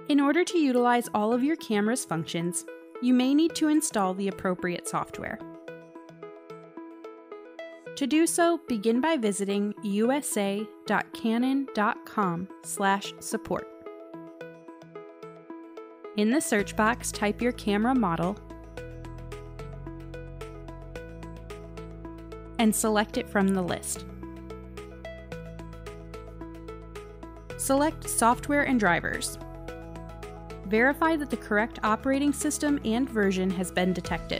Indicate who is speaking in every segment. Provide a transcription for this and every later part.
Speaker 1: In order to utilize all of your camera's functions, you may need to install the appropriate software. To do so, begin by visiting usa.canon.com/support. In the search box, type your camera model and select it from the list. Select Software and Drivers. Verify that the correct operating system and version has been detected.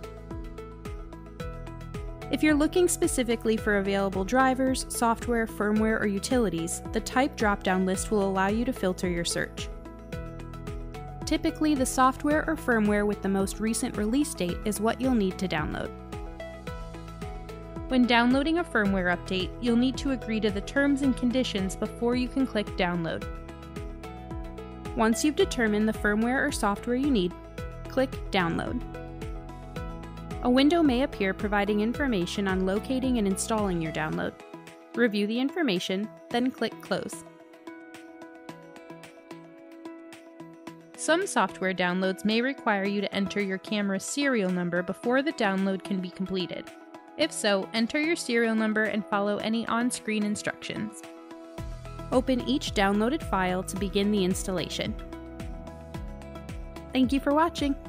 Speaker 1: If you're looking specifically for available drivers, software, firmware, or utilities, the Type drop-down list will allow you to filter your search. Typically, the software or firmware with the most recent release date is what you'll need to download. When downloading a firmware update, you'll need to agree to the terms and conditions before you can click Download. Once you've determined the firmware or software you need, click Download. A window may appear providing information on locating and installing your download. Review the information, then click Close. Some software downloads may require you to enter your camera's serial number before the download can be completed. If so, enter your serial number and follow any on-screen instructions. Open each downloaded file to begin the installation. Thank you for watching.